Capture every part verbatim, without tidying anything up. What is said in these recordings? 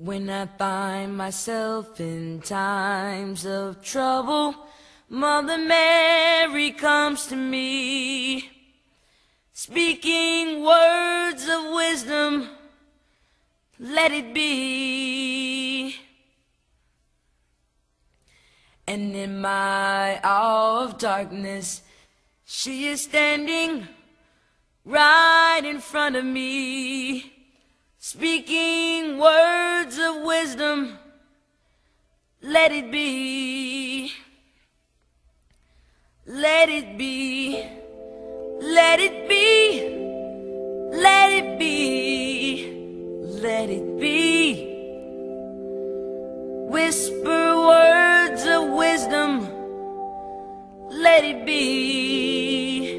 When I find myself in times of trouble, Mother Mary comes to me, speaking words of wisdom, let it be. And in my hour of darkness, she is standing right in front of me, speaking words of wisdom, let it be. Let it be, let it be, let it be, let it be. Whisper words of wisdom, let it be.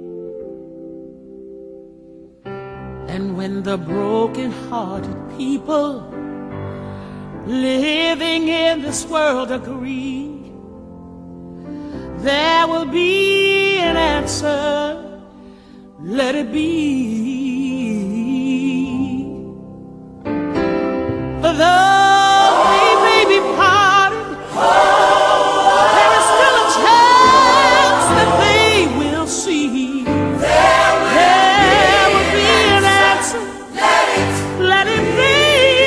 And when the broken-hearted people living in this world agree, there will be an answer, let it be. For though they may be parted, there is still a chance that they will see. There will be an answer, let it, let it be.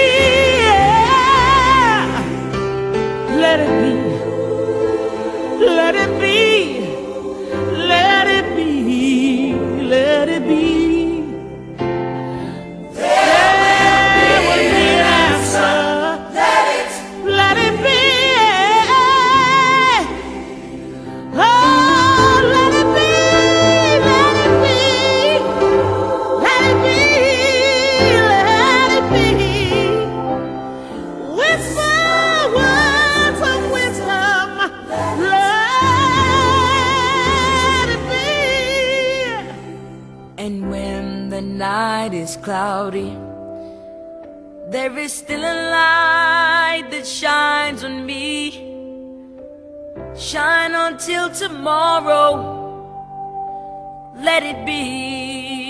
Let it be. Let it be, let it be, let it be. There will be an answer. Let it, let it be. Oh, let it be, let it be, let it be, let it be. Whisper words of wisdom. And when the night is cloudy, there is still a light that shines on me. Shine until tomorrow, let it be.